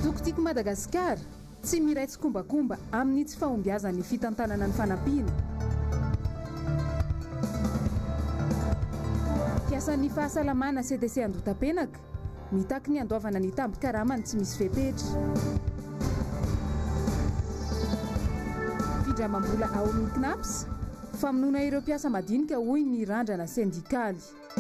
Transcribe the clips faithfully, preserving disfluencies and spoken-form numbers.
Tokotiko Madagasikara tsy miray tsy kombakomba amin'ny tsy fahombiazan'ny fitantanana ny fanampiana. Fiasan'ny fahasalamana C D C Andotapenaka mitaky ny andoavana ny tambi-karamany tsy misy fepetra. Findramam-bola ao amin'ny CNAPS famonoana ireo mpiasa madinika hoy ny randrana sendikaly.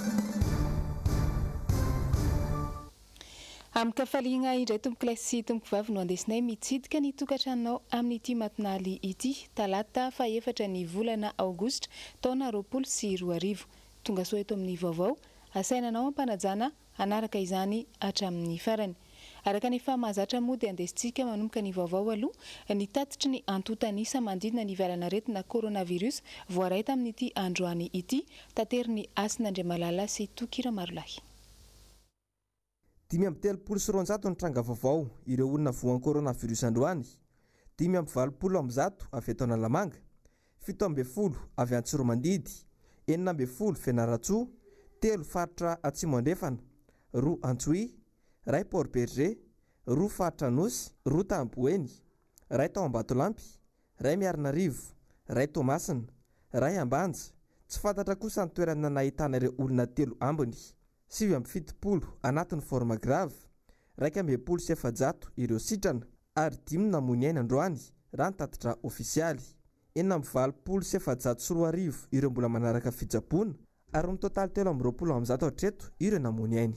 Amin'ny kafaliana indray tompokilasy sy tompokivavy no andesinay mitsidika ny tokantranonao amin'ity matinaly ity talata fa efatra ny volana aogositra taona roapolo sy roa arivo. Tonga soa eto amin'ny vaovao asainanao ampanajana anaraka izany hatramin'ny farany. Araka ny famahazatra mody andesintsika manomboka ny vaovao aloha ny tatitry ny antotanisa mandidina ny valanaretina coronavirus voaray tamin'ity androany ity tateriny Asin'Andriamalala sy Tokira Marolahy. Dimy amby telopolo sy roanjato ny tranga vaovao ireo olona voan'ny coronavirus androany. Dimy amby valopolo amby zato avy eto Analamanga, fito amby folo avy Antsiromandidy, enina amby folo Fianaratsoa, telo faritra Atsimo Andrefana, roa Antsohi, ray Port Berger, roa faritra Anosy, roa Tamboeny, ray tao Ambatolampy, ray Miarinarivo, ray Tomasina, ray Ambanja. Tsy fantatra kosa ny toerana nahitana ireo olona telo ambiny. Sivy amby fitopolo anatin'ny forma grave, raika amby epolo sy efajato ireo sitrana, ary dimy namony aina androany raha ny tatitra ofisialy. Enina amby valopolo sy efajato sy roa arivo ireo mbola manaraka fitsaboana, ary ny totaly telo amby roapolo amby zato hatreto ireo namony ainy.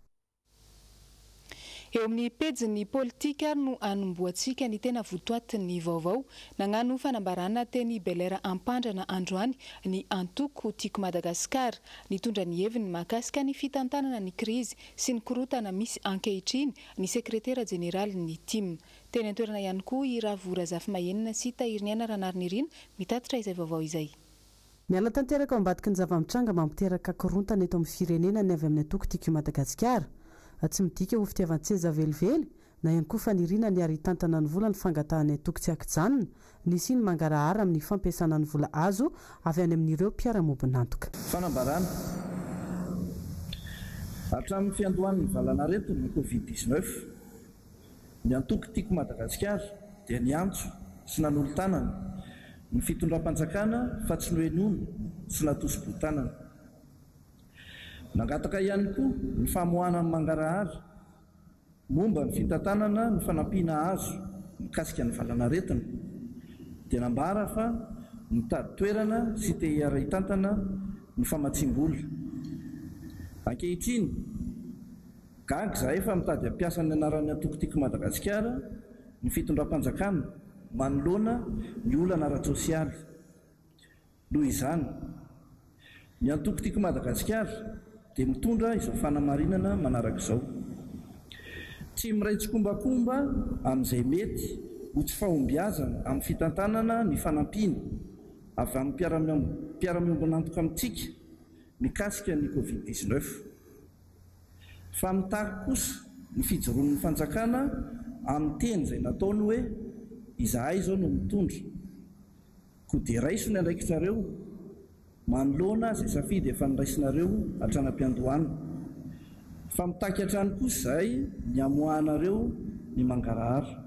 Eo amin'ny pejin'ny politika no anomboantsika ny tena votoatin'ny vaovao nagnano fanambarana teny Belera Ampandrana androany ny antoko tiako Madagasikara nitondra ny heviny mahakasika ny fitantanana ny krizy sy ny korotana misy ankehitriny ny sekretera jeneraly ny tim. Teny antoerana ihany koa i Ravora Zafimahenina sy Tahiriniana Ranarynirina mitatitra izay vaovao izay. Miala tanteraka ao ambadiky ny zava-mitranga mampiteraka korontana eto amin'ny firenena ny avy amin'ny antoko tiako Madagasikara. Tsy midika ho fitiavan-tseza velively na ihany koa fanirina ny aritantana ny vola ny fangatahany antoko tsy akijanona ny siny mangarahara amin'ny fampiasana ny vola azo avy any amin'ireo mpiara-mobonantoka. Fanambarana hatramin'ny fiandohan'ny valanaretina ny covid dix-neuf ny antoko tiako Madagasikara dia ny antso sy nanolo-tanana ny fitondram-panjakana fa tsy noenono sy natosom-botanana. Nangataka ihany koa ny famoahana amin'ny mangarahara momba ny fitantanana ny fanampiana azo mikasika ny valanaretina dia nambara fa mitady toerana sy te hiara-hitantana ny famatsim-bola. Ankehitriny gaga izahay fa mitady hampiasa ny anaran'ny antoko tiako Madagasikara ny fitondram-panjakana manoloana ny olana ara-tsosialy. Noho izany ny antoko tiako Madagasikara dia mitondra izao fanamarinana manaraka izao: tsy miray tsy kombakomba amin'izay mety ho tsy fahombiazana amin'ny fitantanana ny fanampiana avy amin'ny mpiara-miombonantoka amintsika mikasika ny covid dix-neuf. Fa mitaky kosa ny fijoroan'ny fanjakana amin'ny teny izay nataony hoe izahay izao no mitondra, koa dia raiso ny andraikitrareo manoloana izay safidy efa niraisinareo hatranam-piandohana. Fa mitaky hatrany kosa izahay ny amoahanareo ny mangarahara.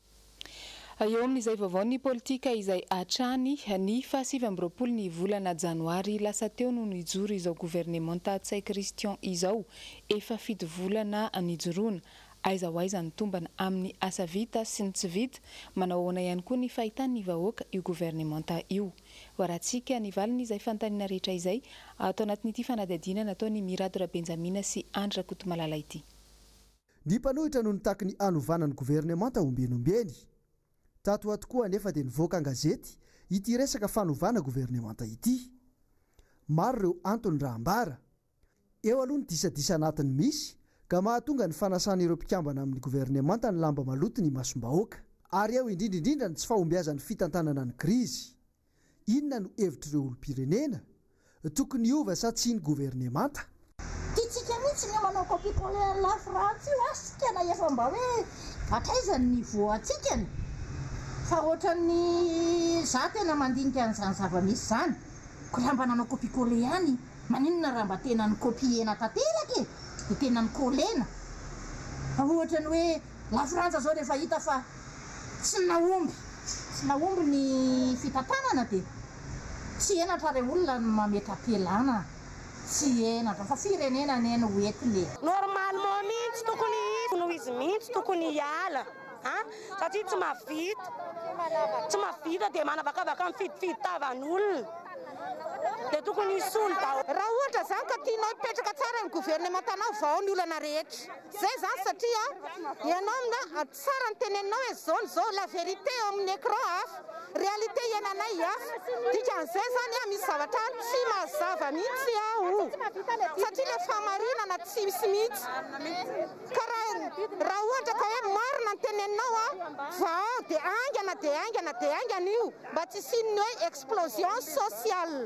Eo amin'izay vaovao ny politika izay hatrany ny fahasivy amby roapolo ny volana janoary lasa teo no nijoro izao gouvernemanta Tsay Christian izao efa fito volana nijoroana. Aiza ho aiza ny tombana amin'ny asa vita sy ny tsy vita, manao ahoana ihany koa ny fahitan'ny vahoaka io gouvernemanta io. Waratsika ny valiny izay fanontaniana rehetra izay atao anatin'ity fanadihadiana nataony Miradora Benjamina sy Andra Kotomalala ity. Ny mpanohitra no nitaky ny anovanany gouvernemanta ombenombeny. Tato ato koa anefa dia nivoaka an-gazety ity resaka fanovana gouvernemanta ity. Maro ireo antony raha ambara. Eo aloha ny disadisa anatiny misy ka mahatonga ny fanasana ireo mpikambana amin'ny gouvernemanta ny lamba maloto ny masombahoaka. Ary eo indrindrindrindra ny tsy fahombiazan'ny fitantanana ny krizy. Inona no hevitr'ireo olom-pirenena? Tokony hiova sa tsy ny gouvernemanta? Tiantsika mihitsy ny manao kopikole la France io asika na efa mba hoe atraizany ny voantsika. Fa ohatran'ny za tena mandinika an'izany zava-misy zany. Ko raha mba nanao kopikole ihany, maninona raha mba tena ny kopiena tanteraka e? Dia tena ny kolena. Fa ohatrany hoe lafrantsa zao rehefa hita fa tsy naomby tsy naomby ny fitantanana dia tsy enatra re olona mametra-pialana tsy enatra fa firenena neny hoety le normalement mihitsy tokony noho izy mihitsy tokony hiala a satria tsy mavita tsy mavita dia manavakavaka amin'ny fidifitavan'olona dia tokony hisolo daholo raha ohatra zany ka tianao hipetraka tsara amin'ny gouvernementanao vao ny olana rehetra zay zany satria ianao mina tsara ny teneninao hoe zao ny zao la vérité eo amin'ny écran hafa réalité iananay hafa dikan'izay zany a misy zavatra any tsy mazava mihitsy aho satria le famarinana tsy misy mihitsy ka raha ohatra ka hoe marina ny teneninao a vao dia aingana dia aingana dia aingana io mba tsy sinony hoe explosion sociale.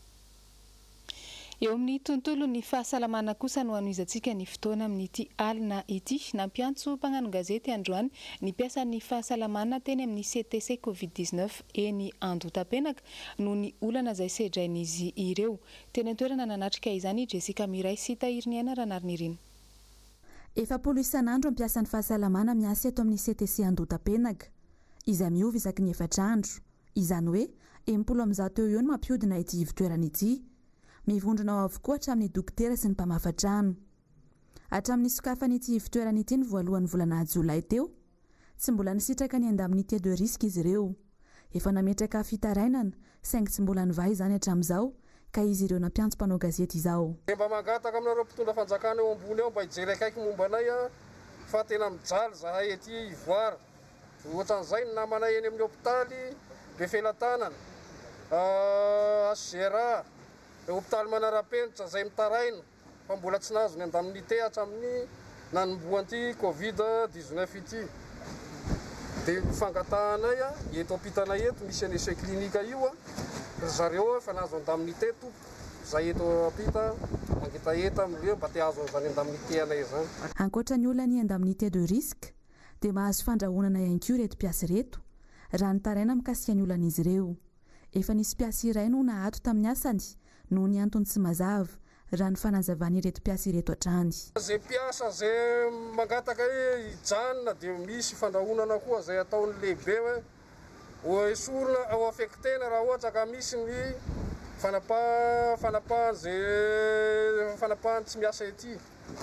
Eo amin'ny tontolo ny fahasalamana kosa no anoizantsika ny fotoana amin'ity alina ity nampiantso mpagnano gazety androany ny piasan'ny fahasalamana teny amin'ny C T C covid dix-neuf eny Andotapenaka no ny olana izay sedrain'izy ireo. Teny an-toerana nanatrika izany Jessica Miray sy Tahiriniana Ranarnirina. Efapolo isan'andro ny piasan'ny fahasalamana miasa eto amin'ny C T C Andotapenaka izay miova isaky ny efatra andro. Izany hoe enimpolo amby zato eo eo no mampiodina ity ivotoerana ity. Mivondrona ao avokoa hatramin'ny dokotera sy ny mpamafa-trano. Hatramin'ny sokafan'ity ivotoerana ity ny voalohan'ny volana Jolay teo, tsy mbola nisitraka ny indemnité de risque izy ireo. Efa nametraka fitarainana, saingy tsy mbola nivahy izany hatramin'izao, ka izy ireo nampiantso mpanao gazety izao. Mba mangataka aminareo mpitondra fanjakana eo ambony eo mba hijery akaiky momba anay fa tena mijaly zahay ety Ivoire. Ohatran'izay ny namanay eny amin'ny hôpitaly be felatanana, Asgera, hôpitaly manara-penitra izay mitaraina fa mbola tsy nahazo ny indemnité hatramin'ny nanomboan'ity covid dix-neuf ity. Dia fangatahanay eto ampitanay eto misy an' essai klinika io a zareo efa nahazo indemnité tompo zay eto ampita mangetaeta amin'ireo mba te hahazo an'izany indemnité anay izany. Ankoatra ny olana ny indemnité de risque dia mahazo fandrahonana ihany koa reto mpiasa reto raha nitaraina mikasika ny olan'izy ireo. Efa nisy mpiasa iray no nahato tamin'ny asany no ny antony tsy mazava raha ny fanazavany ireto mpiasa ireto hatrany. Zay mpiasa zay mangataka hoe hijanona dia misy fandrahonana koa zay ataony lehibe hoe esorina ao affectena raha ohatra ka misy ny fanapahana fanapahana zay fanapahana tsy miasa ety.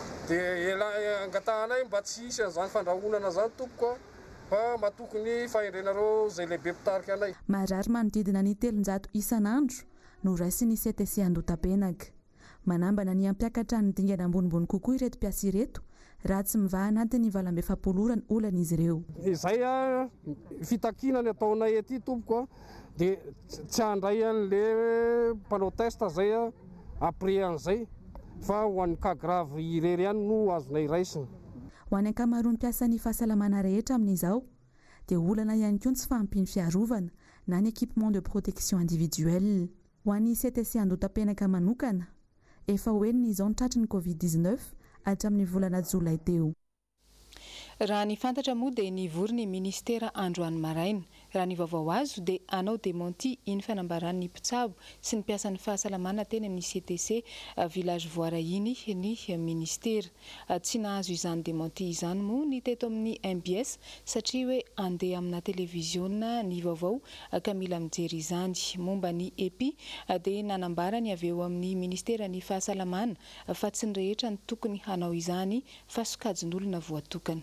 Dia angatahanay mba tsy hisy an'izany fandrahonana zany tompoko fa matokony fahendrenareo zay lehibe mpitarika anay. Marary manodidina ny telonjato isan'andro no raisiny C T C Andotapenaka. Manambana ny ampiakatra ny dingana ambonimbony kokoa ireto mpiasa ireto raha tsy mivaha anatin'ny valo amby efapolo ora ny olan'izy ireo. Izay a fitakinany ataonay ety tompoko dia tsy handray an'le mpanao testa zay a après an'izay fa ho an'ny cas grave irery ihany no azonay raisiny. Ho any ankamaroany mpiasan'ny fahasalamana rehetra amin'izao dia olana ihany koa ny tsy fahampiany fiarovana na ny équipement de protection individuelle. Ho an'ny C T C Andotapenaka manokana, efa hoenina izao ny tratry ny covid dix-neuf hatramin'ny volana Jolay teo. Raha ny fantatra moa dia nivory ny ministera androany maraina. Raha ny vaovao azo dia anao démenti iny fanambaran'ny mpitsabo sy ny mpiasan'ny fahasalamana teny amin'ny C T C village voarahiny ny ministera. Tsy nahazo izany démenti izany moa ny teto amin'ny M B S satria hoe andeha amina televiziona ny vaovao ka mila mijery izany. Momba ny E P I dia nanambarany avy eo amin'ny ministera ny fahasalamana fa tsy ny rehetra ny tokony hanao izany fa sokajin'olona voatokana.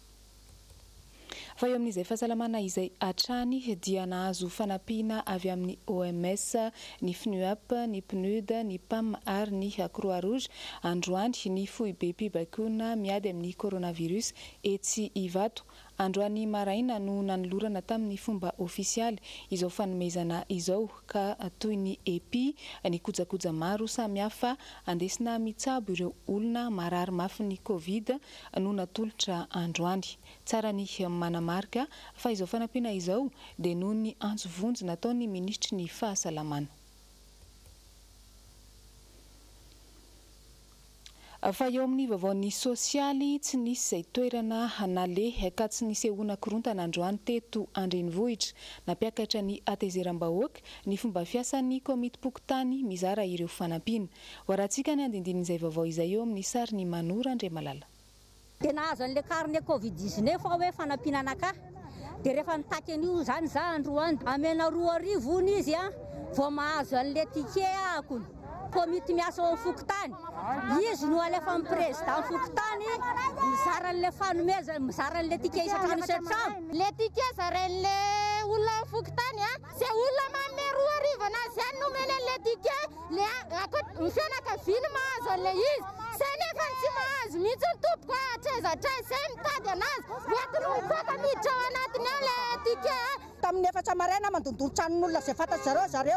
Fa eo amin'izay fahasalamana izay hatrany dia nahazo fanampiana avy amin'ny O M S, ny F N U A P, ny P N U D, ny P A M ary ny Croix Rouge androany ny foibe mpibakona miady amin'ny coronavirus etsy Ivato. Androany maraina no nanolorana tamin'ny fomba ofisialy izao fanomezana izao ka toy ny E P I ny kojakoja maro samihafa andesina mitsabo ireo olona marary mafy ny Covid no natolotra androany. Tsara ny manamarika fa izao fanampiana izao dia noho ny antsovonjy nataon'ny ministry ny fahasalamana. Fa eo amin'ny vaovaony sosialy tsy nisy izay toerana naleha ka tsy nisy ehona korontana androany teto Andrenivohitra nampiakatra ny atezeram-bahoaka ny fomba fiasan'ny komity pokotany mizara ireo fanampiana. Horantsika ny andindinin'izay vaovao izay eo amin'ny sary ny Manora Andriamalala. dia nahazo an'ilay carnet covid dix-neuf fa hoe fanampinanaka dia rehefa nitaky an'io zany za androany amena roa arivo ony izy a vao mahazo an'ilay ticket akony komity miasa ao amin'ny fokotany izy no alefa amin'ny président fokotany mizaran'ilay fanomeza mizaran'ilay ticket isatrano isatrano le ticket zaran'ilay olona amin'ny fokotany a zay olona manome roa arivo anazy zany nomeny an'ilay ticket le ny fianakaviany mahazo an'ilay izy zay nefa tsy mahazo mihitsy ny tompoko atraizatraiza zay mitady anazy oetiny mifaka miditra ao anatiny ao le ticket tamin'ny efatra maraina mandondolo tranon'olona zay fantatry zareo zareo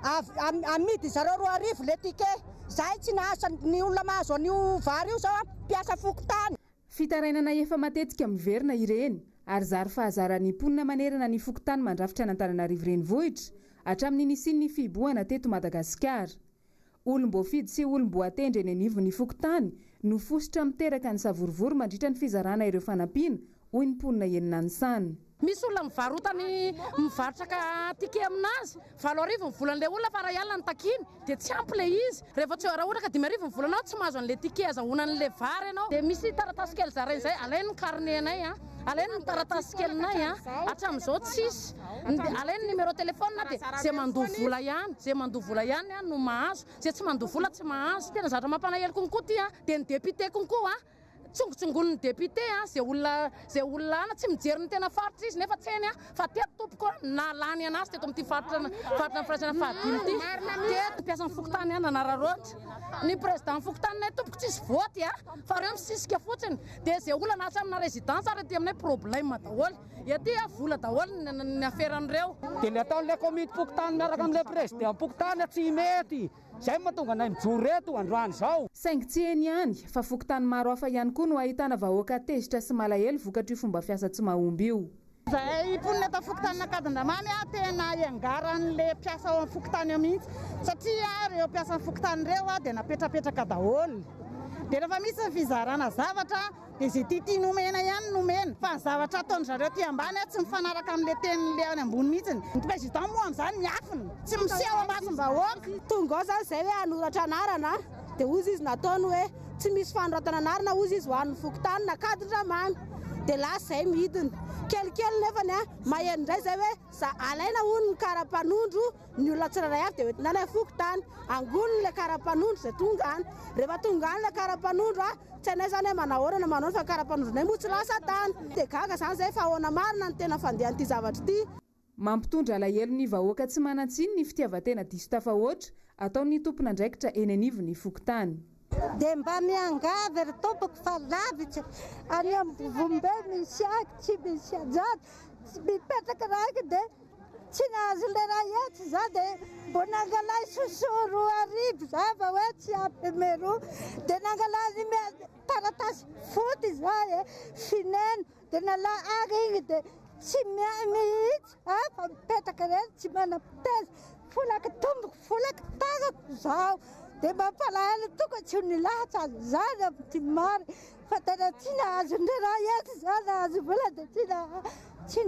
amidy zareo roa arivo le ticket zay tsy nahasa ny olona mahazo an'io vary io zao mpiasa fokotany fitarainana efa matetika miverina ireny ary zary fahazarany mponina manerana ny fokotany mandrafitra an'Antananarivo renivohitra hatramin'ny nisiany ny fiboana teto Madagasikara. Olom-boafidy sy olom-boatendry eny anivon'ny fokotany no fositra miteraka ny savorovory mandritra ny fizarana ireo fanampiana hoy ny mponina Eninansan. Misy olona mivarotany mivarotra ka ticket aminazy valo arivo ny volan'ilay olona fa raha ialina ny takiny dia tsy ampy ilay izy rehefa tsy raha ohatra ka dimy arivo ny volanao tsy mahazo an'ilay ticket azahoanan'ilay vary ianao dia misy taratasy kely zarainy izay alainy ny carnet-nay a alainy ny taratasy kelinay a hatramin'izao tsisy alainy numéro telefônina dia zay mandoa vola ihany zay mandoa vola ihany a no mahazo zay tsy mandoa vola tsy mahazo tena zatra mampalahelo konkoa ty a dia ny député konkoa a tsongotsongon'ny député a zay olona zay olona ana tsy mijery ny tena faritra izy nefa tseny a fa teto tompoko nalany anazy teto amin'ity faritra faritra firaisana fahadimy ity teto mpiasa ny fokotany ana nararoatra ny président ny fokotanynay tompoko tsisy voty a fa reo misisika fotsiny dia zay olona na atramina résidence ary ty aminay problème daholo ety a vola daholo ny aferan'ireo dia ny ataon'ilay komity fokotany miaraka amin'ilay président fokotany tsy mety zay mahatonga anay mijoro reto androany zao saingy tsy eny ihany fa fokotany maro hafa ihany koa no ahitana vahoaka tezitra sy malahelo vokatry io fomba fiasa tsy mahomby io. Zay mponina ta fokotany Akadindramamy a tena iangaran'le mpiasa ao amin'ny fokotany eo mihitsy satria reo mpiasa amin'ny fokotany reo a dia napetrapetraka daholo dia rehefa misy ny fizarana zavatra dia zay tity nomena ihany nomena fa ny zavatra ataony zareo ty ambany a tsy mifanaraka amin'le tenin'le any ambony mihitsy ny président moa amin'izany miafiny tsy miseho ambasom-bahoaka tonga ao zany zay hoe hanoratra anarana dia ozy izy nataony hoe tsy misy fanoratana anarana ozy izy ho an'ny fokotany Nakadindramamy dia lasa zay midiny kelikely nefany a maheno indray zay hoe alaina hono ny karapanondro ny olona tsirairay avy dia hoentina any fokotany angoniny le karapanondro zay tonga any rehefa tonga any le karapanondro a tsy anay zany hoe manahorana manao fa karapanondro nay moa tsy lasa tany dia gaga zany zay fa ahoana marina ny tena fandehan'ity zavatra ity. Mampitondra alahelo ny vahoaka tsy manan-tsiny ny fitiavan-tena diso tafahoatra ataon'ny tompon'andraikitra eny anivon'ny fokotany. Dia mba miangavy ry tompoko fa lavitra any amin'ny vombe misy aky tsy misy ajady tsy mipetraka raiky dia tsy nahazo le raha etsy za dia mbo nangalay sosoa roa arivo za fa hoe tsy ampy meroa dia nangalay taratasy foty za e fineno dia nala aky igny dia tsy miay mihitsy a fa mipetraka reny tsy manam-piteza folaka tomboko folaka tagako zao dia mampalahelo tonga tsy ho nilahatra azy zany amin'ity mary fa tena tsy nahazo ndre raha etsy za nahazo vola dia tsy na tsy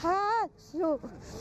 nahazo.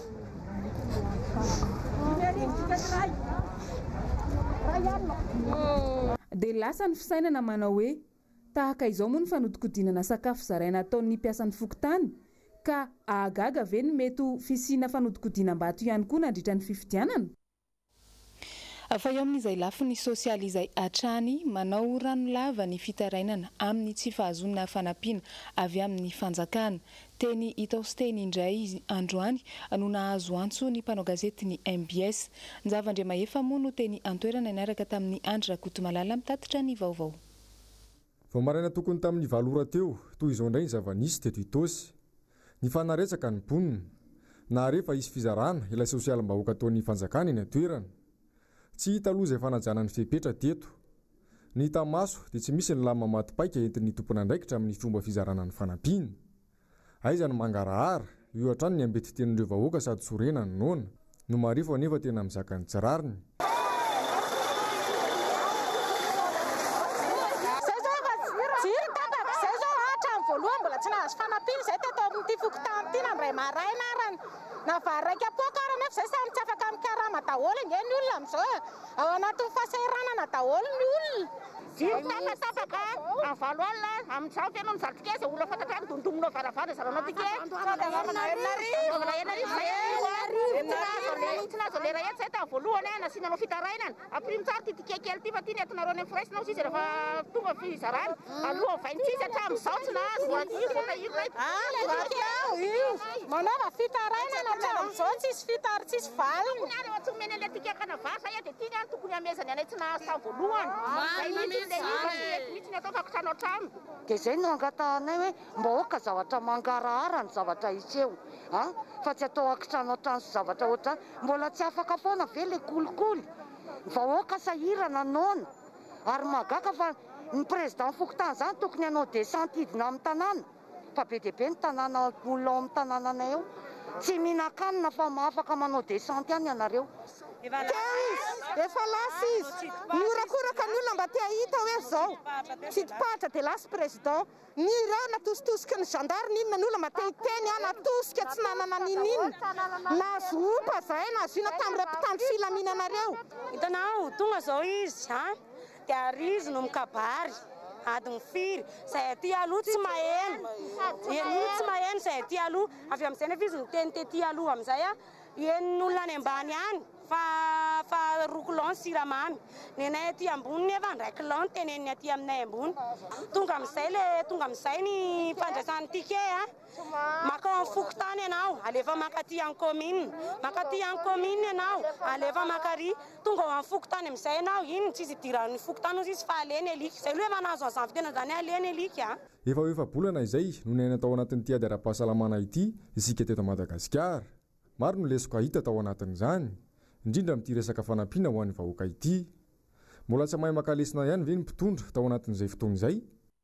Dia lasa ny fisainana manao hoe tahaka izao moa ny fanodikodinana sakafo zaraina ataon'ny mpiasan'ny fokotany ka ahagaga ve ny mety fisiana fanodikodinam-bato ihany koa nandritra ny fifidianana. Fa eo amin'izay lafiny sosialy izay hatrany manao rano lava ny fitarainana amin'ny tsy fahazonana fanampiana avy amin'ny fanjakana teny Itaosteny indray androany no nahazo antso ny mpanao gazety ny M B S ny zavandriamahefa moa no teny antoerana niaraka tamin'ny Andry Rakotomalala mitatitra ny vaovao. Vao maraina tokony tamin'ny valora teo toy izao indray ny zavanisy teto Itosy ny fanaretsaka ny mponina na rehefa isy fizarana ilay sosialim-bahoaka ataon'ny fanjakana eny antoerana tsy hita aloha izay fanajana ny fepetra teto ny hita maso dia tsy misy ny lama matipaika entin'ny tompon'andraikitra amin'ny fomba fizarana ny fanampiana aiza ny mangarahara io hatrany ny ambety tenin'ireo vahoaka sady sorena ny nona no marifo anefa tena mizaka ny tsirariny. Navarraika pokara nefa zay samy tsy afaka amin'ny karama daholo ingeny olona amin'izao ao anatin'ny fahasahiranana daholo ny olona jiro tapatapaka amin'ny valo alina amin'ny zao fianao ny zalotikazy olona fantatra ny dondomina varavara zaranao tike tsinazo lera ety zay tamin'ny voalohany a nasinanao fitarainana aprimo tsara ty tike kely ty fa ty ny atonareo any amin'ny fraisinao sisy rehefa tonga fizarana aloha vaintsisy hatramin'izao tsy nahazo manova fitarainana hatramin'izao tsisy fitary tsisy valiny any tsy omeny an'ilay tike kanavasa ia dia ty ny any tokony amezany anay tsy nahazo tamin'ny voalohany mihitsy ny atao fakotranao trano dia zay no angatanay hoe mba oka zavatra mangarahara ny zavatra iseo a fa tsy atao akitranao trano sy zavatra ohatrany mbola tsy afaka foana ve le kolikoly vahoaka sahirana nona ary magaka fa ny président fokotany zany tokony anao desantidina amin'ny tanàna fa be dia be ny tanàna olona ao amin'ny tanànanay eo tsy mihinan-kanina fa mahafaka manao desanty any ianareo efa lasa izy miorakoraka ny olona mba tia hita hoe zao tsy dipahatra dia lasa président ny reo natositosiky ny gendarme inona ny olona mba tia hiteny a natosika tsy nanana nininona nazo opa zay nazo ina tamin'ny repitandro filaminanareo hitanao tonga zao izy a dia arizy no mikabary adiny firy zay aty aloha tsy maheno aloha tsy maheno zay aty aloha avy amin'izay nefa izy niteny tety aloha amin'izay a henon'olona any ambany any fa fa roa kilao ny siramamy ny anay aty ambony nefa ndray kilao ny teneniny aty aminay ambony tonga amin'izay le tonga amin'izay ny fandraisan'ny tike a maka amin'ny fokotany ianao alefa makaty amin'ny commune makaty amin'ny commune ianao alefa makary tonga ao amin'ny fokotany amin'izay ianao iny tsisy idiran'ny fokotany ozy izy fa aleny alika zay loha efa nahazo azany fitena zany aleny alika efa efa bolana izay no naina tao anatin'ny tia ara-pahasalamana ity isika teto Madagasikara maro no lesoko hita tao anatin'izany indrindra amin'ity resaka fanampiana ho an'ny vahoaka ity mbola tsy mahay makalesina ihany ve ny mpitondra tao anatin'izay fotoana izay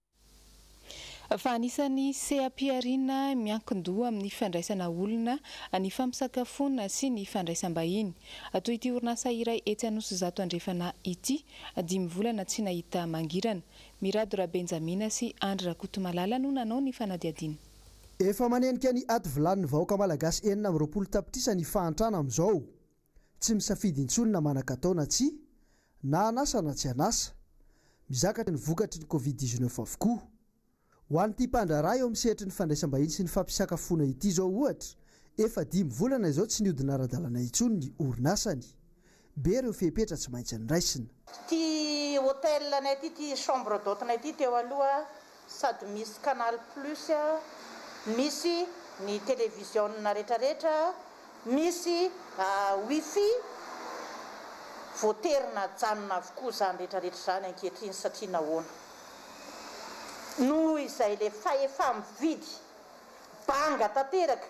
fa anisan'ny sehampiariana miankin-doha amin'ny fandraisana olona ny fampisakafoana sy ny fandraisam-bahiny toy ity orinasa iray etsy Anosy zato andrefana ity dimy volana tsy nahita mangirana Miradora Benjamina sy Andry Rakotomalala no nanao ny fanadiadiana efa manenika ny aty vilanin'ny vahoaka malagasy enina amin'ny roapolo tapitrisa ny fahantrana amin'izao tsy misafidy intsony na manan-kataona tsy na anasa na tsy anasa mizakatra ny vokatry ny covid dix-neuf avokoa ho an'ity mpandraraha eo misehitry ny fandraisam-bahiny sy ny fampisakafoana ity zao ohatra efa dimy volana izao tsy niodina ara-dalana intsony ny orinasany be reo fepetra tsy maintsy ny raisina ty hôtel anay ty ty chambre d'hôte-nay ty teo aloha sady misy canal plus misy ny télévisionna rehetrarehetra misy wifi voaterina janona avokoa zany rehetrarehetra zany ankehitriny satria nahoana noho izay le faefa mividy banga tanteraka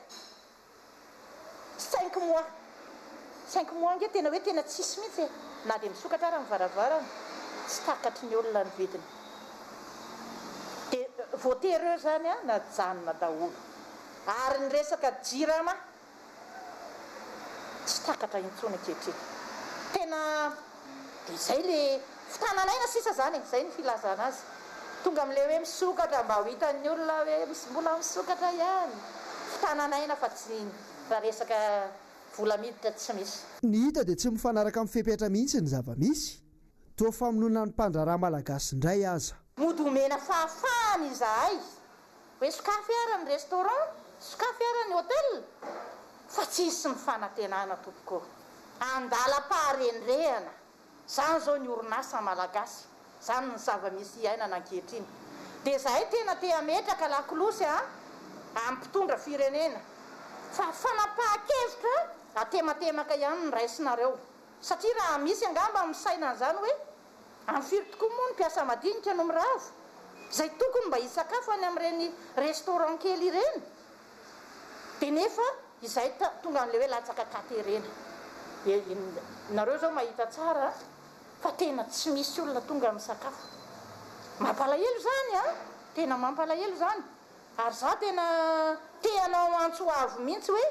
cinq mois cinq mois nge tena hoe tena tsisy mihitsy na dia misokatra ara mivaravarana tsy takatry ny olona ny vidiny dia voatereo zany a na janona daholo ary ny resaka jirama tsy takatra intsony ankehitriny tena dia izay le fitananaina sisa zany zay ny filazana azy tonga amin'le hoe misokatra mba ho hitan'ny olona hoe mbola misokatra ihany fitananaina fa tsy raha resaka vola miditra tsy misy ny hita dia tsy mifanaraka amin'ny fepetra mihitsy ny zava-misy toa famonona ny mpandraraha malagasy indray aza mody omena fahafahany izahay hoe sokafy ara ny restaurant sokafy ara ny hôtel fa tsisy mifanantenana tompoko andala-paharenirehana zany zao ny orinasa malagasy zany ny zava-misy iainana ankehitriny dia zahay tena te ametraka lakolosy a amin'ny mpitondra firenena fa fanapahan-kevitra atematemaka ihany ny raisinareo satria raha misy angamba misaina n'izany hoe amin'ny firy tokoa moa ny mpiasa madinika no miravo zay tokony mba hisakafo any amin'ireny restaurant kely ireny dia nefa izay tonga amin'le hoe latsaka katerena nareo zao mahita tsara fa tena tsy misy olona tonga amin'ny sakafo mampalahelo zany a tena mampalahelo zany ary za tena teanao antso avo mihitsy hoe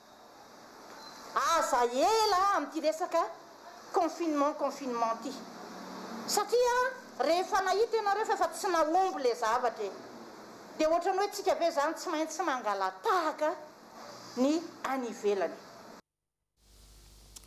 aza ela amin'ity resaka confinement confinement ty satria rehefa nahita ianareo fa efa tsy nahomby le zavatra e dia ohatrany hoe tsika be zany tsy maintsy mangalatahaka ny any ivelany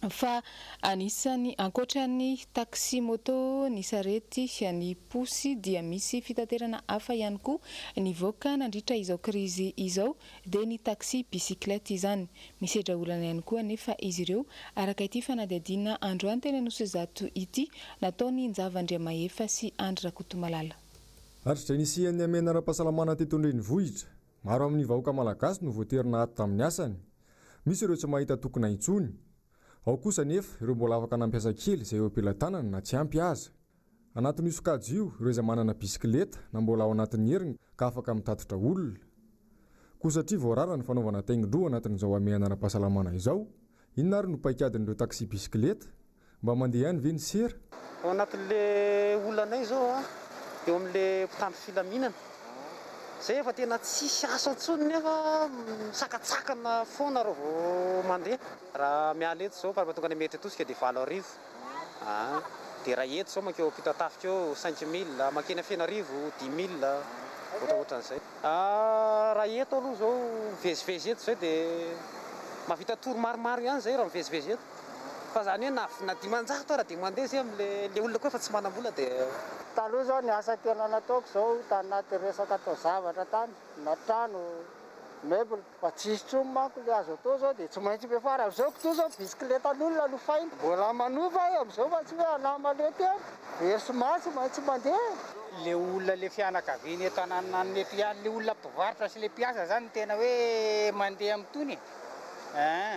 fa anisany ankoatrany taxi moto ny sarety ny posy dia misy fitaterana hafa ihany koa nivoaka nandritra izao krizy izao dia ny taxi bicyclette izany misedra olana ihany koa nefa izy ireo araka ity fanadihadiana androany tena nosy zato ity nataony njavandria mahefa sy Andry Rakotomalala. Aritra inisian'ny amena ara-pahasalamana tetondreny vohitra maro amin'ny vahoaka malagasy no voaterina ato tamin'ny asany misy ireo tsy mahita tokona intsony ao kosa nefa ireo mbola afaka nampiasa kely izay eo ampelantanana na tsy ampy aza anatin'io sokajy io ireo izay manana bisikileta na mbola ao anatin'ny heriny ka afaka mitatotra olona koa satria voarara ny fanaovana taingindroa anatin'izao amena ara-pahasalamana izao inona ary no paikadin'ireo taxi bisikileta mba mandeha ihany ve ny sera ao anatin'le olanay zao a eo amin'le mpitandro filaminana zay efa tena tsisy asa antsony nefa misakatsakana foana raha vao mandeha raha miala eto zao parapatonga ny mety atosika dia valo arivo a dia raha eto zao makeo pito atafika eo cinq mille makeny fena arivo dix mille ohatra ohatran'izay raha eto aloha zao mivezivezy eto zay dia mavita toro maromaro ihany zay raha mivezivezy eto fa zany hoe na dimanjato raha dia mandeha zay amin'le olona koa efa tsy manam-bola dia taloha zao ny asa tena nataoko zao tanaty resaka atao zavatra tany na trano meuble fa tsisy tsomy manko le azo atao zao dia tsy maintsy beafara am'izao kotoa zao bisikletan'olona no faina mbola manova am'izao fa tsy hoe anamalety any versy matsy maintsy mandeha le olona le fianakaviany eto anananety ihany le olona mpivarotra sy le mpiasa zany tena hoe mandeha am'tony a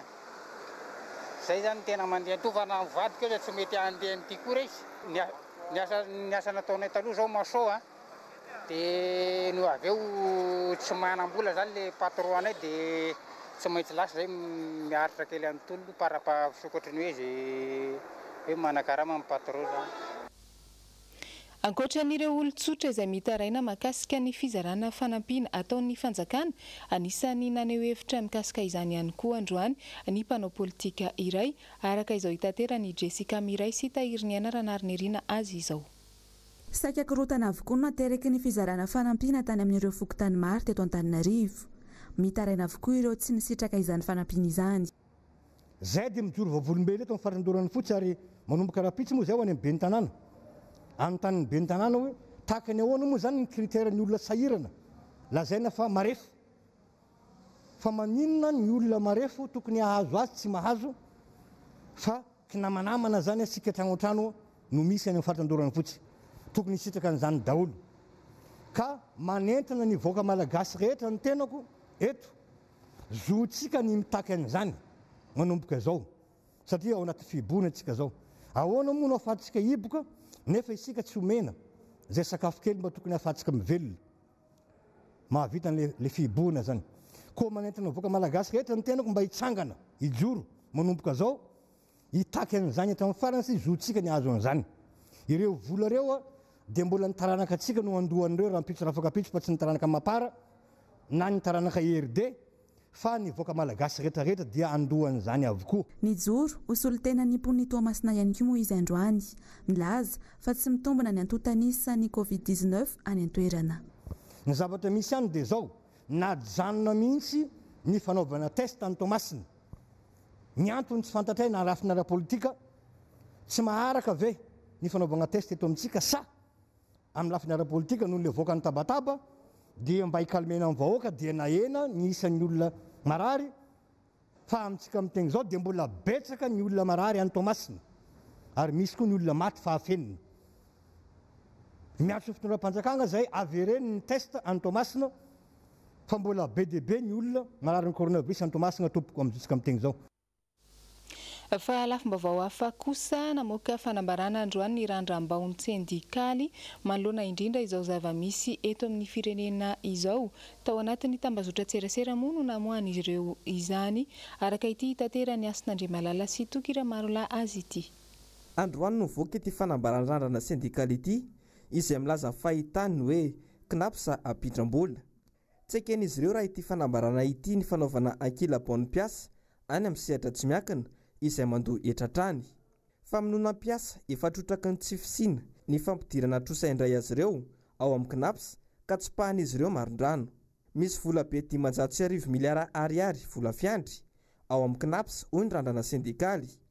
zay zany tena mandeha tovana mivadika eo tsy mety andeha n'ity koa resy ny asa ny asa nataonay taloha zao maso a dia no avy eo tsy manam-bola zany le patron anay dia tsy maintsy lasa zay miaritra kely amin'ny tolona parapa sokotriny hoe zay hoe manakarama amin'ny patron zany. Ankoatran'ireo olon-tsotra izay mitaraina mahakasika ny fizarana fanampiana ataon'ny fanjakana anisany naneho hevitra mikasika izany ihany koa androany ny mpanao politika iray araka izao hitaterany Jessica Miray sy Tahiriny Anaranary Nerina azy izao. Saika korotana avokoa no ateraka ny fizarana fanampiana tany amin'ireo fokontany maro teto Antananarivo. Mitaraina avokoa ireo tsy nisitraka izany fanampiana izany. Zay dia mijoro vavolombelona eto amin'ny farandoran'ny fotsy ary manomboka rapitsy moa zay ho any amin'ny ben'ny tanàna. Anontany ben'ny tanàna hoe tahaka ny ahoana moa zany ny critère ny olona sahirana lazaina fa marefo fa maninona ny olona marefo tokony hahazo azy tsy mahazo fa kinamanamana zany asika tranotrano no misy any amin'ny farandoran'ny fotsy tokony hisitraka an'izany daholo ka manentana ny voaka malagasy rehetra ny tenako eto zotsika ny mitaky an'izany manomboka zao satria ao anaty fiboana antsika zao ahoana moa no afahantsika hiboka nefa isika tsy omena zay sakafo kely mba tokony afahantsika mivelona mahavita le fiboana zany koa manentana voaka malagasy rehetra ny tenako mba hitsangana hijoro manomboka zao hitaky an'izany eto amin'ny farany sy zotsika ny azo an'izany ireo vola reo a dia mbola nitaranaka atsika no andohan'ireo raha mpitso rafaka pitso fa tsy nitaranaka mapara na nitaranaka erde fa ny voaka malagasy rehetrarehetra dia andohan'izany avokoa. Nijoro hosolotena ny pon'ny Toamasina ihany koa moa izy androany milaza fa tsy mitombona ny antotanisa ny covid dix-neuf any an-toerana. Ny zavatra misy ihany dia zao najanona mihitsy ny fanaovana test any Toamasina ny antony tsy fantatray na rafina ara-politika tsy maharaka ve ny fanaovana test eto amintsika sa amin'ny lafiny ara-politika noho le voaka ny tabataba dia mba hikalmena amin'ny vahoaka dia nahena ny isan'ny olona marary fa amintsika amin'ny teny zao dia mbola betsaka ny olona marary any Toamasina ary misy koa ny olona maty fahafenina miatso fitondram-panjakana zay avereny ny test any Toamasina fa mbola be dia be ny olona marary ny coronavirus any Toamasina tompoko amintsika amin'ny teny zao. Fa lafim-baovao hafa kosa namoaka fanambarana androany ny randram-baon'ny sendikaly manoloana indrindra izao zava-misy eto amin'ny firenena izao tao anatin'ny tambazotra tserasera moa no namohan'izy ireo izany araka ity hitaterany Asin'Andriamalala sy Tokiramarola azy ity. Androany no voaka ity fanambarana randrana sendikaly ity izay milaza fahitany hoe knapsa apitram-bola. Tsy eken'izy ireo raha ity fanambarana ity ny fanaovana ankila-baon'ny mpiasa any amin'ny sehatra tsy miakina izay mandoa etratrany fa minona mpiasa efa trotraka ny tsy fisina ny fampidirana trosaindray azy ireo ao amin'ny knaps ka tsy pahan'izy ireo marindrano. Misy vola be dimanjato sy arivo miliara ariary vola fiandry ao amin'ny knaps hoy ny randrana sendikaly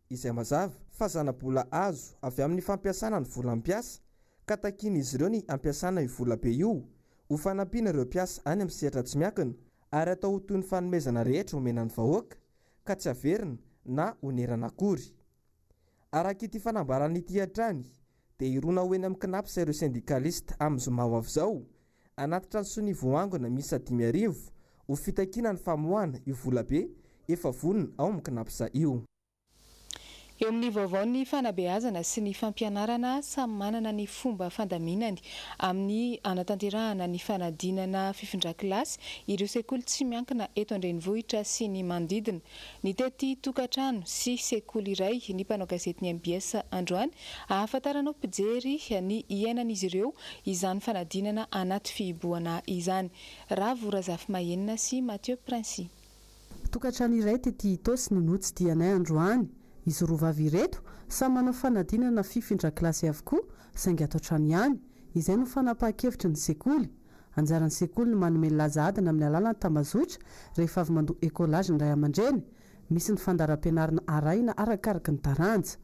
izay mazava fa zana-bola azo avy amin'ny fampiasana ny vola ampiasa ka takiana izy ireo ny ampiasana io vola be io ho fanampiana ireo mpiasa any amin'ny sehatra tsy miakina ary atao ho toy ny fanomezana rehetra omenany vahoaka ka tsy averina na onerana akory. Araka ity fanambaran'ity hatrany dia irona ho eny amin'ny kinapsa ireo syndikalista amin'izao mavavy izao anaty transoa ny voangona misy dimy arivo ho fitakiana ny famoahana io vola be efa vonona ao amin'ny kinapsa io. Eo amin'ny vaovao ny fanabeazana sy ny fampianarana samy manana ny fomba fandaminany amin'ny anatanterahana ny fanadinana fifindran-kilasy ireo sekoly tsy miankina eto an-drenivohitra sy ny manodidina. Ny tety tokantrano sy sekoly iray ny mpanao gazety ny M B S androany ahafantaranao mpijery ny iainan'izy ireo izany fanadinana anaty fihiboana izany. Ravorazafy Mahenina sy Mathieu Princy. Tokantrano iray tety Itosy no notsidianay androany. Izy roa vavy ireto samy manao fanadinana fifindran-kilasy avokoa saingy atao trano ihany. Izay no fanapahan-kevitry ny sekoly. Anjaran'ny sekoly no manome laza adina amin'ny alalany tambazotra rehefa avy mandoa écolage ny ray aman-dreny. Misy ny fandaram-pianarana arahina arakaraka ny taranja.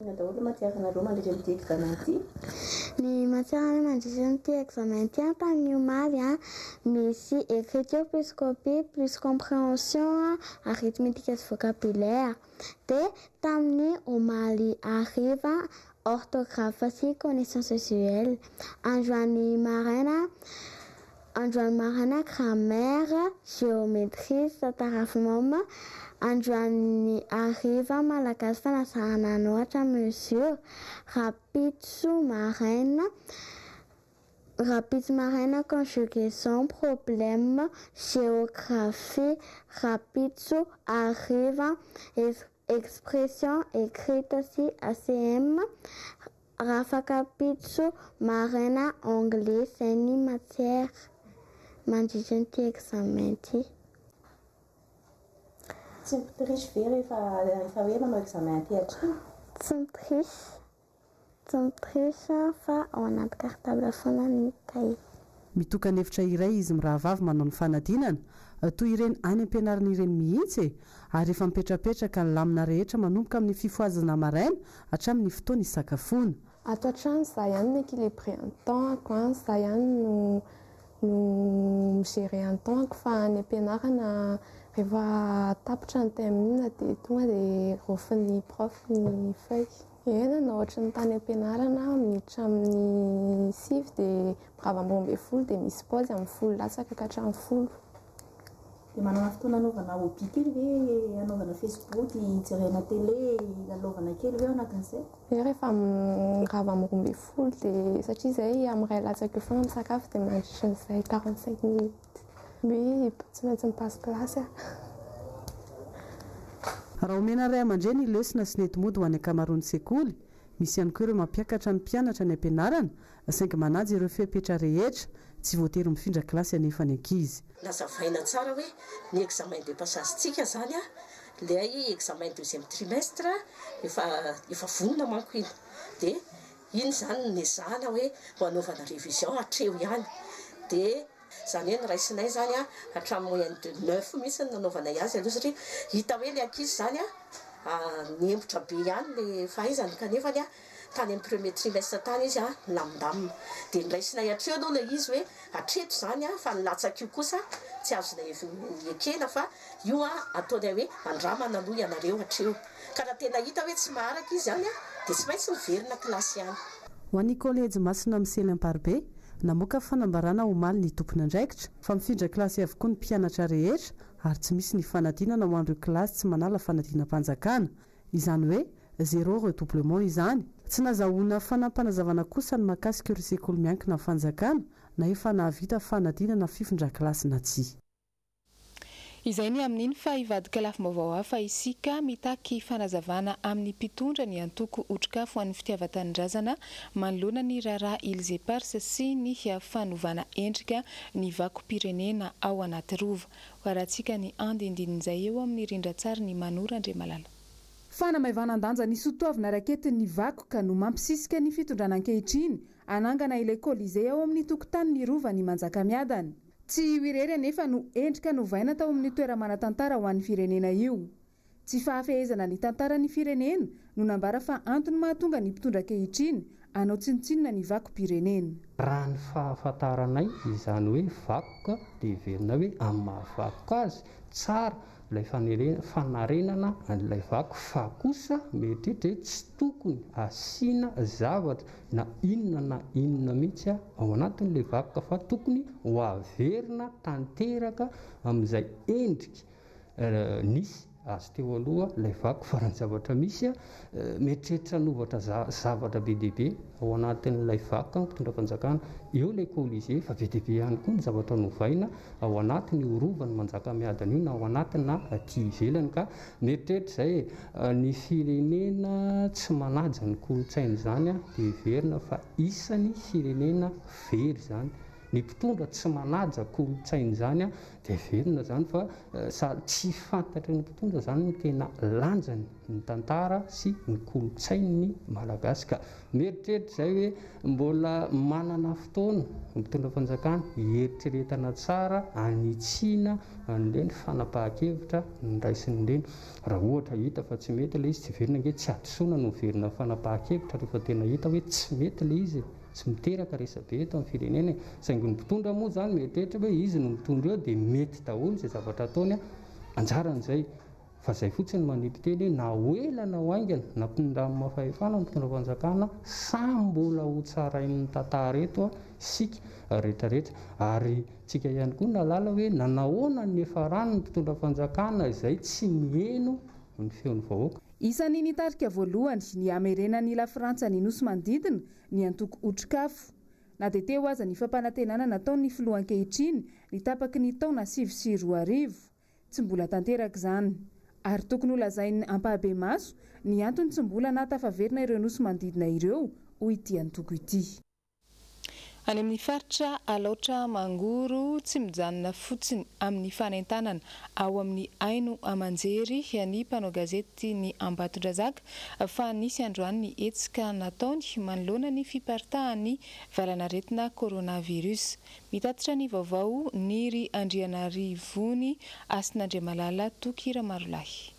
Ny matière mandritra n'ity examen ity tamin'ny omaly misy écriture plus copie plus compréhension arithmétique sy vocabulaire. Dia tamin'ny omaly hariva orthographe sy connaissance visuelle. Androany maraina androany maraina grammaire, géométrie, tantara-finoana. Androany hariva malagasy fanazahana anohatra mesure. Rapitso maraina rapitso maraina conjugaison, problème, géographie. Rapitso hariva expression écrite si A C M. Rafakapitso maraina anglais. Zay ny matière mandritra n'ity examen ity. Tsy mitrisy ve rehefa rehefa hoe manao examen ity atrano? Tsy mitrisy. Tsy mitrisy fa ao anaty cartable foana ny cahier. Mitokana hevitra iray izy mirahavavy manao ny fanadinana toy ireny any ampianarana ireny mihitsy ary efa mipetrapetraka ny lamina rehetra manomboka amin'ny fifoazana maraina hatramin'ny fotoana isakafoana. Ato an-trano za ihany mi-équilibré en temps, za ihany no no migérer en temps fa any ampianarana rehefa tapitra ny termine dia tonga dia rofin'ny prof ny feuille. Ena na ohatra ny tany ampianarana miditra amin'ny sivy dia mirava amby roa ambin'ny folo dia misy paozy amin'ny folo latsaka ka hatramin'ny folo. Dia manana fotoana anaovana hobby kely ve anaovana Facebook, jerena télé, lalaovana kely ve ao anatin'izay? Rehefa mirava amin'ny roa ambin'ny folo dia satria izay amin'ny ray latsaka eo foana misakafo dia mandritra n'izay quarante-cinq minutes. Lui tsy maintsy mipasse classe. Raha omena ray aman-dreny lesona sy netimody ho any ankamaroan'ny sekoly, misy ihany koa ireo mampiakatra ny mpianatra ny ampianarana saingy manajy ireo fepetra rehetra tsy voatery mifindra kilasy anefa ny ankizy. Nazavaina tsara hoe ny examen de passage-tsika zany a ilay examen deuxième trimestre efa efa vonona manko iny dia iny zany ny zana hoe ho anaovana révision hatreo ihany dia zany hoe ny raisinay zany a hatramin'ny moyenne de neuf mihitsy ny nanaovanay azy aloha satria hita hoe le ankizy zany a niembotra be ihany le fahaizany kanefany a tany amin'ny premier trimestre tany izy a lamindamina dia ny raisinay hatreo aloha le izy hoe hatreto zany a fa nilatsaka io kosa tsy azonay ekena fa io a ataonay hoe andramana aloha ianareo hatreo ka raha tena hita hoe tsy maharaka izy zany a dia tsy maintsy miverina kilasy ihany. Ho an'ny kolejy Masina Misely Amparibe namoaka fanambarana omaly ny tompona andraikitra fa mifindra kilasy avokoa ny mpianatra rehetra ary tsy misy ny fanadinana ho an'ireo kilasy tsy manala fanadinam-panjakana. Izany hoe zéro redoublement izany. Tsy nazahoana fanampanazavana kosa ny mahakasika ireo sekoly miankina amin'ny fanjakana na efa nahavita fanadinana fifindran-kilasy na tsia. Izay ny amin'iny fa hivadika lafim-baovao hafa isika mitaky fanazavana amin'ny mpitondra ny antoko otrikafo ho an'ny fitiavan-tanindrazana manoloana ny raharaha Ilze Pars sy ny fanovana endrika ny vakom-pirenena ao anaty rova. Hoarantsika ny andindinin'izay eo amin'ny rindran-tsary ny Manora Andriamalala. Fanamaivana-danja ny sotoavina raketin'ny vakoka no mampisisika ny fitondrana ankehitriny anangana ilay Colisée ao amin'ny tokotanin'ny rova ny Manjakamiadana. Tsy irery anefa no endrika novaina tao amin'ny toera manatantara ho an'ny firenena io. tsy fahafehezana ny tantarany firenena no nambara fa antony mahatonga ny mpitondra ankehitriny anao tsinotsinona ny vakom-pirenena. Raha ny fahafantaranay izany hoe vakoka dia verina hoe amin'ny mahavakoka azy tsara ilay fanarenana an'ilay vako, fa kosa meritreritra hoe tsy tokony asiana zavatra na inona na inona mihitsy ao anatin'ilay vakoka, fa tokony ho averina tanteraka amin'izay endrika nisy azy teo aloha ilay vako. Fa raha ny zavatra misy a meritreritra novatra zavatra be dia be ao anatin'ilay vakoka mpitondra fanjakana, eo ilay colisée, fa be dia be ihany koa ny zavatra novaina ao anatiny orovany manjaka miadana io na ao anatiny na aty ivelany. Ka meritreritra izay ny firenena tsy manaja ny kolontsaina izany a dia verina fa isan'ny firenena very izany. Ny mpitondra tsy manaja kolontsaina izany a dia verina izany fa tsy fantatry ny mpitondra izany ny tena lanjany ny tantara sy ny kolontsain'ny malagasy. Ka meritreritra izay hoe mbola manana fotoana ny mpitondra fanjakana hieritreretana tsara anitsiana an'ireny fanapahan-kevitra niraisiny ireny. Raha ohatra hita fa tsy mety ilay izy tsy verina, nge tsy adisoana no verina fanapahan-kevitra rehefa tena hita hoe tsy mety ilay izy, tsy miteraka resabe eto amin'ny firenena. Saingy ny mpitondra moa izany meritreritra hoe izy no mitondra eo dia mety daholo izay zavatra ataony anjaran'izay. Fa izay fotsiny manipitely na ho ela na ho aingana na mpitondra amin'ny mahafahefana ny mpitondra fanjakana samy mbola ho tsarain'ny tantara eto sika rehetrarehetra. Ary tsika ihany koa nalala hoe nanahoana ny efa rano ny mpitondra fanjakana izay tsy mieno ny feon'ny vahoaka. Isan'ny nitarika voalohany ny hamerenan'ny la Frantsa ny nosy manodidina ny antoko otrikafo. Na dia teo aza ny fampanantenana nataon'ny filoha ankehitriny ny tapaky ny taona sivy sy roa arivo, tsy mbola tanteraka izany. Ary tokony ho lazain'ny ampahabe maso ny antony tsy mbola nahatafaverina ireo nosy manodidina ireo hoy ity antoko ity. Any amin'ny faritra alaotra mangoro tsy mijanona fotsiny amin'ny fanentanana ao amin'ny aino amanjery ny mpanao gazety ny Ambatondrazaka fa nisy androany ny hetsika nataony manoloana ny fiparitahan'ny valanaretina coronavirus. Mitatitra ny vaovao ny ry Andrianarivony Asin'Andriamalala Tokira Marolahy.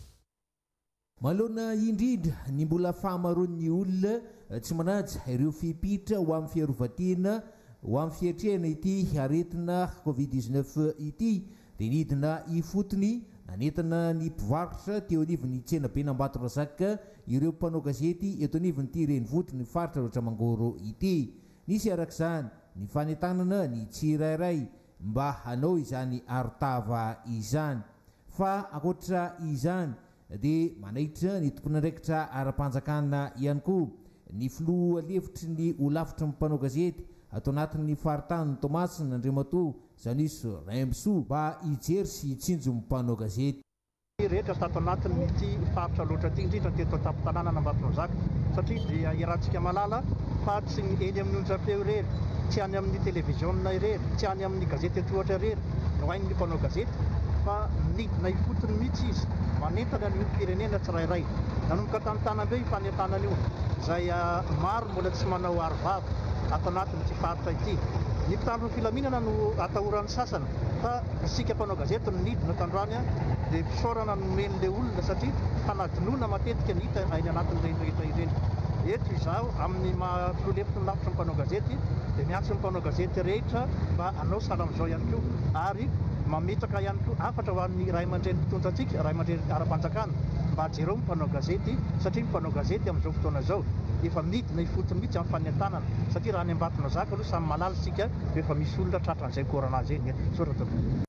Malona indrindra ny mbola fahamaroan'ny olona tsy manaja ireo fipitra ho amin'ny fiarovatiana ho amin'ny fiatrehana ity aretina covid dix-neuf ity dia nidina ifotony nanentana ny mpivarotra teo anivon'ny tsenabe n'Ambatondrazaka ireo mpanao gazety eto anivon'ity renivohitra ny faritra Alaotra Mangoro ity. Nisy arak'izany ny fanentanana ny tsirairay mba hanao izany arotava izany. Fa ankoatra izany dia manaitra ny tompon'andraikitra ara-panjakana ihany koa ny filoha lefitry ny olafitra mpanao gazety atao anatin'ny faritany Tomas Nandriamato Zanisy Raimso mba hijery sy hitsinjo mpanao gazety. Rehetra tato anatin'ny ity faritra loatra ity indrindra teto an-tampon-tanàna n'Ambatondrazaka satria dia iarahantsika malala fa tsy eny amin'ny onjam-peo irery, tsy any amin'ny televiziona irery, tsy any amin'ny gazety etohatra irery no hain'ny mpanao gazety, fa nidina ifotony mihitsy izy manentana ny firenena tsirairay. Nanomboka tany-tanambe io fanentanana io izay maro mbola tsy manao arovava ato anatin'ity faritra ity. Ny mpitandro ny filaminana no atahoran'ny sasana fa isika mpanao gazety no nidina tandroany dia fisaorana nomen'ilay olona satria fanadinoana matetika ny hita any anatin'ireny rehetra ireny. Eto izaho amin'ny maha-filoha-lefitry ny lafitra ny mpanao gazety dia miantso ny mpanao gazety rehetra mba hanao sahala amin'izao ihany koa ary mametraka ihany koa afatra ho an'ny ray aman-dreny mpitondra antsika, ray aman-dreny ara-panjakana mba jereo mpanao gazety satria mpanao gazety amin'izao fotoana izao efa midina ifotony mihitsy amin'ny fanentanana satria raha ny Ambatondrazaka aloha samy malala sika efa misy olona tratran'izay koranazy eny soratra.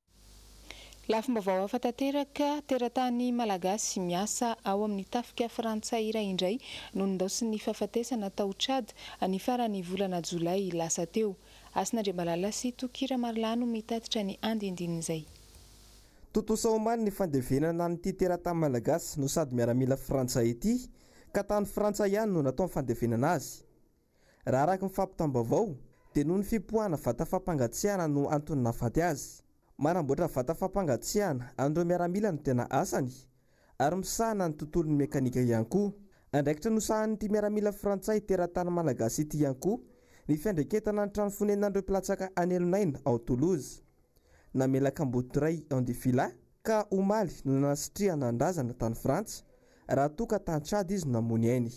Lafim-baovao hafa tanteraka teratany malagasy miasa ao amin'ny tafika frantsay iray indray no nindaosin'ny fahafatesana tao Tchad ny faran'ny volana jolay lasa teo. Asin'Andriamalala sy Tokira Marolano mitatitra ny andindin'izay. Totosa omany ny fandevenana n'ity teratany malagasy no sady miaramila frantsay ity ka tany frantsay ihany no natao ny fandevenana azy. Raha araka ny fampitam-baovao dia noho ny fipoahana vata fampangatsiahana no antony nahafaty azy. Manamboatra vata fampangatsiahana andreo miaramila no tena asany ary misahana ny tontolon'ny mekanika ihany koa. Andraikitra no sahan'ity miaramila frantsay teratany malagasy ity ihany koa ny fiandreketana ny trano fonenan'ireo mpilatsaka any Elonaina ao Toulouse. Namela Kambotiray ao Ndifila ka omaly no nanasitrihana andrazana tany Frantsa raha toka tantrady izy namony ainy.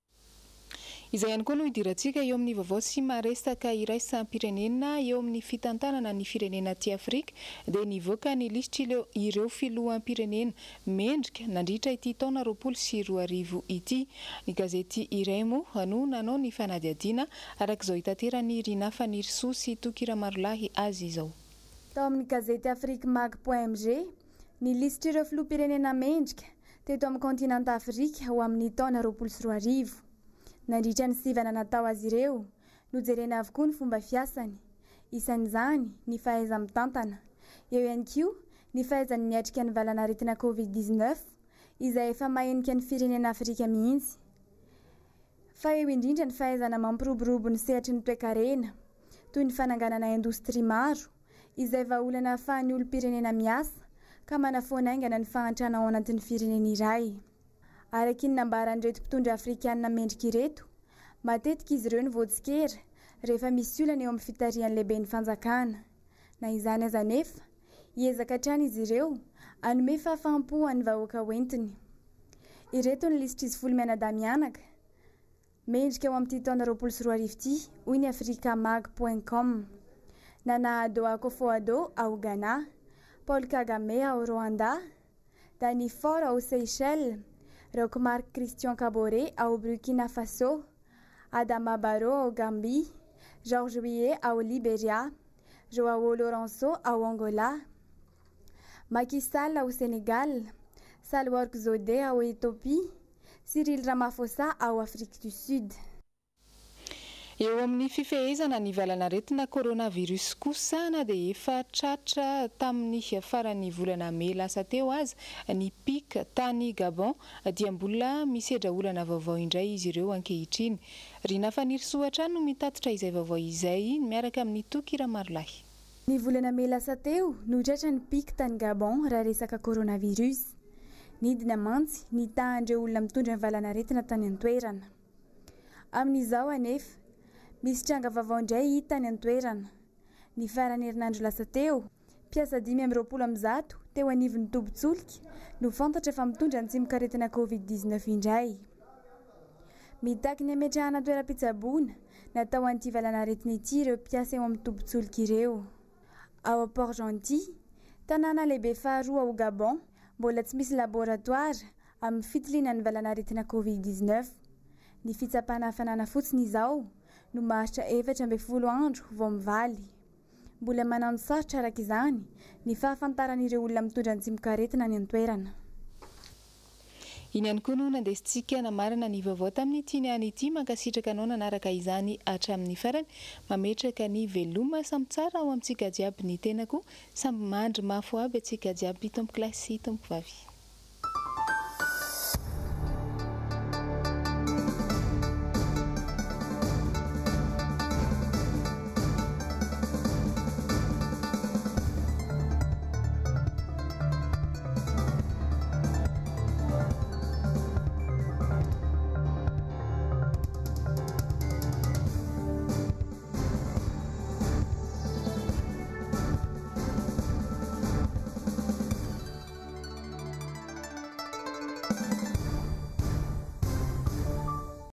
Izay ihany koa no idirantsika eo amin'ny vaovao sy maresaka iraisam-pirenena eo amin'ny fitantanana ny firenena aty Afrika dia nivoaka ny lisitra ireo filoham-pirenena mendrika nandritra ity taona roapolo sy roa arivo ity. Ny gazety iray moa no nanao ny fanadihadiana arak'izao hitaterany Rina Fanirisoa sy Tokira Marolahy azy izao. Tao amin'ny gazety Afrique Mag point M G ny lisitra ireo filoham-pirenena mendrika teto amin'ny kontinanta Afrika ho amin'ny taona roapolo sy roa arivo. Nandritra ny sivana natao azy ireo, nojerena avokoa ny fomba fiasany, isan'izany ny fahaiza-mitantana. Eo ihany koa ny fahaizany niatrika ny valanaretina covid dix-neuf izay efa mahenika ny firenena Afrika mihitsy. Fa eo indrindra ny fahaizana mampiroborobo ny sehatry ny toe-karena, toy ny fananganana indostria maro izay vahaolana ahafahan'ny olom-pirenena miasa ka manafoana aingana ny fahantrana ao anatin'ny firenena iray. Araky ny nambaran'ireto mpitondra afrikanina mendrika ireto, matetika izy ireo ny voatsikera rehefa misy olana eo amin'ny fitarihan'ny lehibe ny fanjakana. Na izany aza nefa, hiezaka hatrany izy ireo hanome fahafaham-po ho an'ny vahoaka hoentiny. Ireto ny lisitra izy folo mianadahy-mianaka mendrika ao amin'ity taona roapolo sy roa arivo ity, hoy ny africa mag point com. Nana Ado Akufo-Addo ao Ghana, Paul Kagame ao Rwanda, Dani Faure ao Seychelles, Roch-Marc Christian Kabore ao Burkina Faso, Adama Barrow ao Gambie, Georges Weah ao Libéria, Joao Lourenço ao Angola, Macky Sall ao Sénégal, Sahle-Work Zewde ao Éthiopie, Cyril Ramaphosa ao Afrique du Sud. Eo amin'ny fifehezana ny valanaretina coronavirus kosa na dia efa tratra tamin'ny faran'ny volana May lasa teo azy ny pic tany Gabon dia mbola misedra olana vaovao indray izy ireo ankehitriny. Rina Fanirisoa no mitatitra izay vaovao izay miaraka amin'ny Tokira Marolahy. Ny volana May lasa teo no tratra ny pic tany Gabon raha resaka coronavirus. Nidina mantsy ny tahandreo olona mitondra ny valanaretina tany an-toerana. Amin'izao anefa misy tranga vaovao indray hita tany an-toerana. Ny faran'ny herinandro lasa teo, mpiasa dimy amby roapolo amby zato teo anivon'ny tobin-tsolika no fantatra fa mitondra ny tsimok'aretina covid dix-neuf indray. Mitaky ny ametrahana toeram-pitsaboana natao an'ity valanaretina ity ireo mpiasa eo amin'ny tobin-tsolika ireo. Ao Port-Gentil, tanàna lehibe faharoa ao Gabon, mbola tsy misy laboratoire amin'ny fitiliana ny valanaretina covid dix-neuf. Ny fitsapana hafanana fotsiny izao no maharitra efatra amby folo andro vao mivaly. Mbola manano sarotra araka izany ny fahafantaran'ireo olona mitondra ny tsimok'aretina ny an-toerana. Iny ihany koa no nandesintsika namarana ny vaovao tamin'ity niany ity, mankasitraka anao nanaraka izany hatramin'ny farany, mametraka ny veloma samy tsara ao amintsika jiaby ny tenako, samy mandry mafy aby antsika jiaby tompo kilasy tompo vavy.